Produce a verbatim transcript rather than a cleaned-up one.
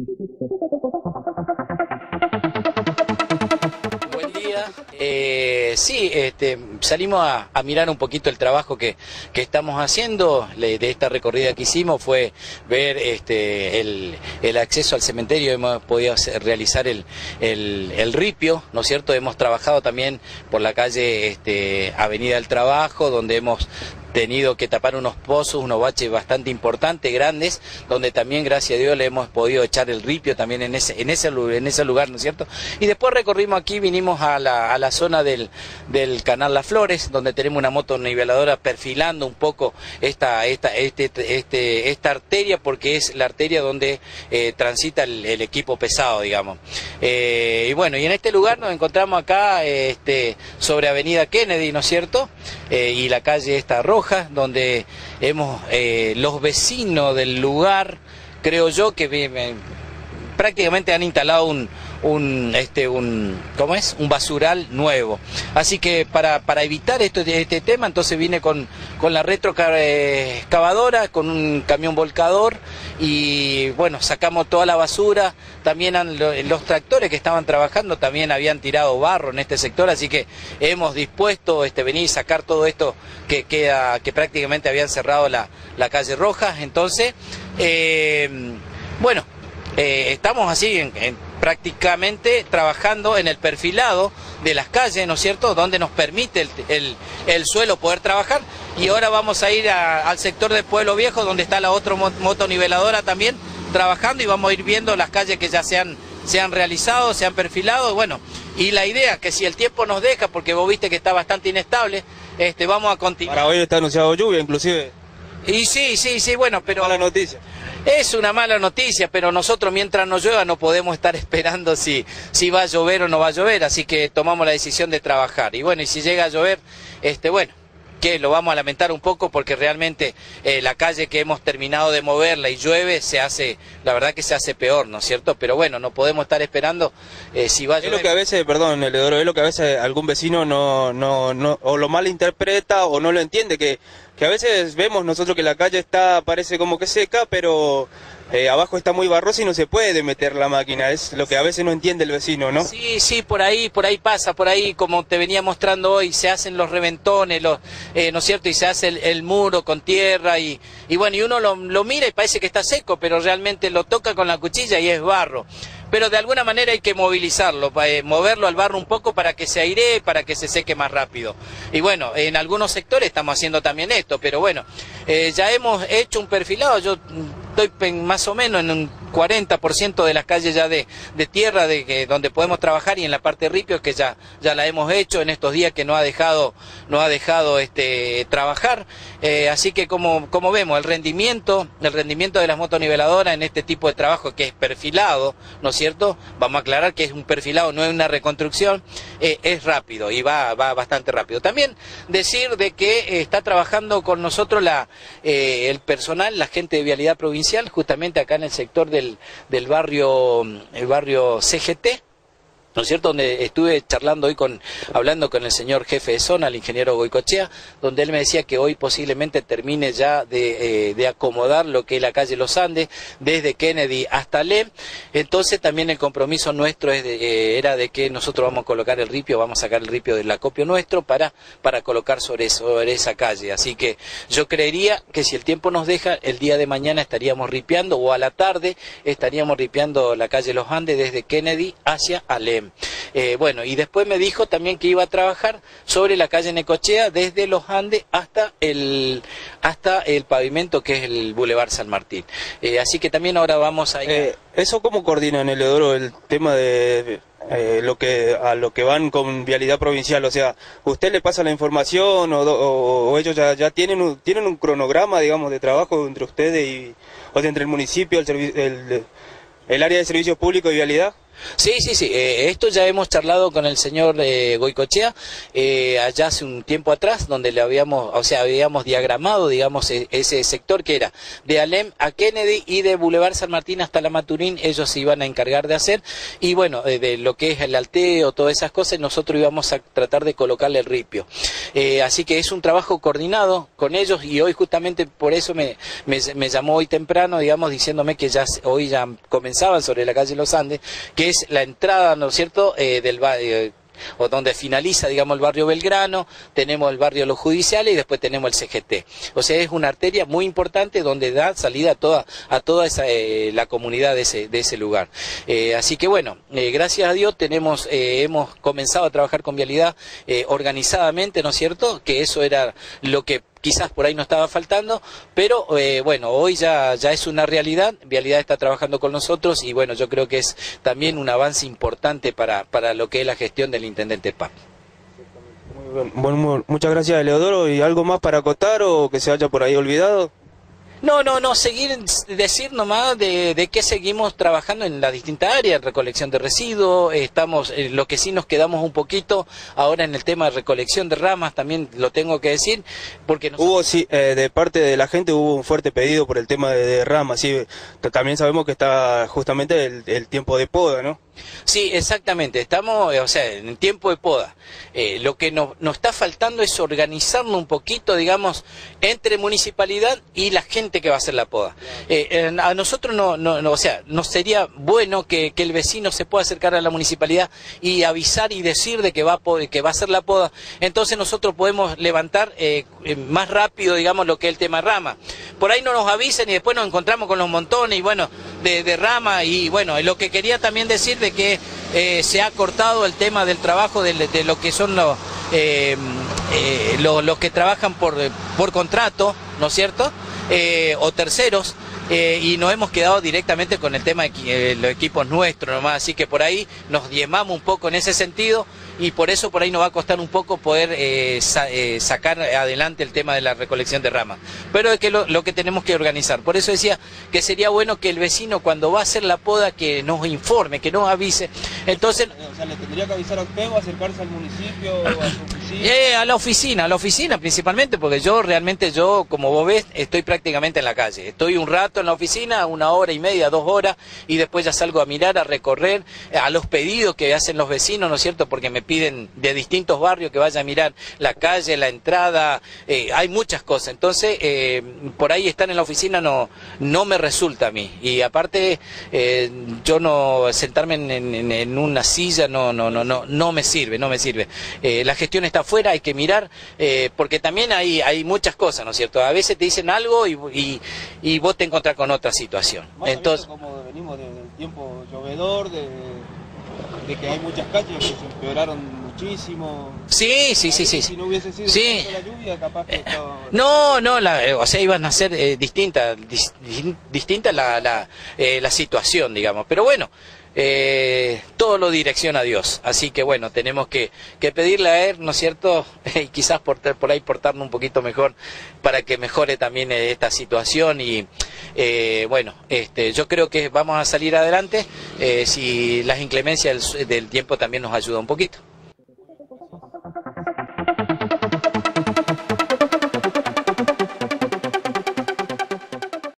Buen día. Eh, sí, este, salimos a, a mirar un poquito el trabajo que, que estamos haciendo. Le, de esta recorrida que hicimos fue ver este, el, el acceso al cementerio. Hemos podido hacer, realizar el, el, el ripio, ¿no es cierto? Hemos trabajado también por la calle este, Avenida del Trabajo, donde hemos tenido que tapar unos pozos, unos baches bastante importantes, grandes, donde también, gracias a Dios, le hemos podido echar el ripio también en ese, en ese, en ese lugar, ¿no es cierto? Y después recorrimos aquí, vinimos a la, a la zona del, del canal Las Flores, donde tenemos una motoniveladora perfilando un poco esta, esta, este, este, esta arteria, porque es la arteria donde eh, transita el, el equipo pesado, digamos. Eh, y bueno, y en este lugar nos encontramos acá este, sobre Avenida Kennedy, ¿no es cierto? Eh, y la calle esta roja, donde hemos, eh, los vecinos del lugar, creo yo que eh, prácticamente han instalado un, un, este, un, ¿cómo es? Un basural nuevo. Así que para, para evitar esto, este tema, entonces vine con, con la retroexcavadora, con un camión volcador y bueno, sacamos toda la basura. También han, los tractores que estaban trabajando también habían tirado barro en este sector, así que hemos dispuesto este, venir y sacar todo esto que queda, que prácticamente habían cerrado la, la calle Roja. Entonces, eh, bueno, eh, estamos así en, en, prácticamente trabajando en el perfilado de las calles, ¿no es cierto?, donde nos permite el, el, el suelo poder trabajar. Y ahora vamos a ir a, al sector del Pueblo Viejo, donde está la otra motoniveladora también trabajando, y vamos a ir viendo las calles que ya se han, se han realizado, se han perfilado. Bueno, y la idea que si el tiempo nos deja, porque vos viste que está bastante inestable, este, vamos a continuar. Para hoy está anunciado lluvia, inclusive. Y sí, sí, sí, bueno, pero... Mala noticia. Es una mala noticia, pero nosotros mientras no llueva no podemos estar esperando si, si va a llover o no va a llover, así que tomamos la decisión de trabajar. Y bueno, y si llega a llover, este, bueno, que lo vamos a lamentar un poco porque realmente eh, la calle que hemos terminado de moverla y llueve, se hace, la verdad que se hace peor, ¿no es cierto? Pero bueno, no podemos estar esperando eh, si va a llover. Es lo que a veces, perdón, Eleodoro, es lo que a veces algún vecino no, no, no, o lo malinterpreta o no lo entiende, que, que a veces vemos nosotros que la calle está, parece como que seca, pero... Eh, abajo está muy barroso y no se puede meter la máquina, es lo que a veces no entiende el vecino, ¿no? Sí, sí, por ahí, por ahí pasa, por ahí, como te venía mostrando hoy, se hacen los reventones, los, eh, ¿no es cierto? Y se hace el, el muro con tierra y, y bueno, y uno lo, lo mira y parece que está seco, pero realmente lo toca con la cuchilla y es barro. Pero de alguna manera hay que movilizarlo, eh, moverlo al barro un poco para que se airee, para que se seque más rápido. Y bueno, en algunos sectores estamos haciendo también esto, pero bueno, eh, ya hemos hecho un perfilado, yo estoy más o menos en un cuarenta por ciento de las calles ya de, de tierra de que, donde podemos trabajar, y en la parte de ripio que ya, ya la hemos hecho en estos días que no ha dejado, no ha dejado este, trabajar. Eh, así que como, como vemos, el rendimiento, el rendimiento de las motoniveladoras en este tipo de trabajo que es perfilado, ¿no es cierto? Vamos a aclarar que es un perfilado, no es una reconstrucción, eh, es rápido y va, va bastante rápido. También decir de que eh, está trabajando con nosotros la, eh, el personal, la gente de Vialidad Provincial, justamente acá en el sector del, del barrio, el barrio C G T, ¿no es cierto?, donde estuve charlando hoy con, hablando con el señor jefe de zona, el ingeniero Goicochea, donde él me decía que hoy posiblemente termine ya de, eh, de acomodar lo que es la calle Los Andes, desde Kennedy hasta Lem. Entonces también el compromiso nuestro es de, eh, era de que nosotros vamos a colocar el ripio, vamos a sacar el ripio del acopio nuestro para, para colocar sobre, sobre esa calle. Así que yo creería que si el tiempo nos deja, el día de mañana estaríamos ripiando, o a la tarde estaríamos ripiando la calle Los Andes desde Kennedy hacia Alem. Eh, bueno, y después me dijo también que iba a trabajar sobre la calle Necochea desde Los Andes hasta el, hasta el pavimento que es el Boulevard San Martín. Eh, así que también ahora vamos a ir... Eh, ¿Eso cómo coordinan, Eleodoro, el tema de... Eh, lo que a lo que van con Vialidad Provincial? O sea, ¿usted le pasa la información o, o, o ellos ya, ya tienen, un, tienen un cronograma, digamos, de trabajo entre ustedes y, o sea, entre el municipio, el, el, el área de servicios públicos y vialidad? Sí, sí, sí. Eh, esto ya hemos charlado con el señor eh, Goicoechea eh, allá hace un tiempo atrás, donde le habíamos, o sea, habíamos diagramado, digamos, e ese sector que era de Alem a Kennedy y de Boulevard San Martín hasta la Maturín. Ellos se iban a encargar de hacer, y bueno, eh, de lo que es el alteo, todas esas cosas, nosotros íbamos a tratar de colocarle el ripio. Eh, así que es un trabajo coordinado con ellos, y hoy justamente por eso me, me, me llamó hoy temprano, digamos, diciéndome que ya hoy ya comenzaban sobre la calle Los Andes, que es la entrada, ¿no es cierto?, eh, del barrio, o donde finaliza, digamos, el barrio Belgrano, tenemos el barrio Los Judiciales y después tenemos el C G T. O sea, es una arteria muy importante donde da salida a toda, a toda esa, eh, la comunidad de ese, de ese lugar. Eh, así que bueno, eh, gracias a Dios tenemos, eh, hemos comenzado a trabajar con Vialidad eh, organizadamente, ¿no es cierto?, que eso era lo que quizás por ahí no estaba faltando, pero eh, bueno, hoy ya, ya es una realidad. Vialidad está trabajando con nosotros, y bueno, yo creo que es también un avance importante para, para lo que es la gestión del intendente Paz. Muy bien. Bueno, muchas gracias, Eleodoro. ¿Y algo más para acotar o que se haya por ahí olvidado? No, no, no, seguir, decir nomás de, de que seguimos trabajando en las distintas áreas, recolección de residuos, estamos, eh, lo que sí nos quedamos un poquito ahora en el tema de recolección de ramas, también lo tengo que decir, porque nosotros... Hubo, sí, eh, de parte de la gente hubo un fuerte pedido por el tema de, de ramas, sí, también sabemos que está justamente el, el tiempo de poda, ¿no? Sí, exactamente, estamos, o sea, en tiempo de poda. Eh, lo que nos, nos está faltando es organizarnos un poquito, digamos, entre municipalidad y la gente que va a hacer la poda. Eh, a nosotros no, no, no, o sea, nos sería bueno que, que el vecino se pueda acercar a la municipalidad y avisar y decir de que va a, que va a hacer la poda. Entonces nosotros podemos levantar eh, más rápido, digamos, lo que es el tema rama. Por ahí no nos avisen y después nos encontramos con los montones y bueno, de, de rama. Y bueno, lo que quería también decir de que eh, se ha cortado el tema del trabajo de, de lo que son los, eh, eh, los, los que trabajan por, por contrato, ¿no es cierto?, eh, o terceros. Eh, y nos hemos quedado directamente con el tema de eh, los equipos nuestros nomás, así que por ahí nos diezmamos un poco en ese sentido, y por eso por ahí nos va a costar un poco poder eh, sa eh, sacar adelante el tema de la recolección de ramas, pero es que lo, lo que tenemos que organizar. Por eso decía que sería bueno que el vecino, cuando va a hacer la poda, que nos informe, que nos avise. Entonces, o sea, le tendría que avisar a usted o acercarse al municipio, a su oficina. Eh, a la oficina, a la oficina principalmente, porque yo realmente, yo como vos ves, estoy prácticamente en la calle, estoy un rato en la oficina, una hora y media, dos horas, y después ya salgo a mirar, a recorrer, a los pedidos que hacen los vecinos, ¿no es cierto?, porque me piden de distintos barrios que vaya a mirar la calle, la entrada, eh, hay muchas cosas. Entonces, eh, por ahí estar en la oficina no, no me resulta a mí, y aparte, eh, yo no, sentarme en, en, en una silla no, no, no, no, no me sirve, no me sirve. Eh, la gestión está afuera, hay que mirar, eh, porque también hay, hay muchas cosas, ¿no es cierto? A veces te dicen algo y, y, y vos te encontrás con otra situación. Más Entonces, como venimos del tiempo llovedor, de, de que hay muchas calles que se empeoraron muchísimo. Sí, sí, sí, sí. Si no hubiese sido sí. la lluvia, capaz que estaba... No, no, la, eh, o sea, iban a ser eh, distinta, dis, distinta la, la, eh, la situación, digamos. Pero bueno, eh, todo lo direcciona a Dios. Así que bueno, tenemos que, que pedirle a Él, ¿no es cierto? Y quizás por, por ahí portarnos un poquito mejor para que mejore también eh, esta situación. Y eh, bueno, este, yo creo que vamos a salir adelante eh, si las inclemencias del, del tiempo también nos ayuda un poquito.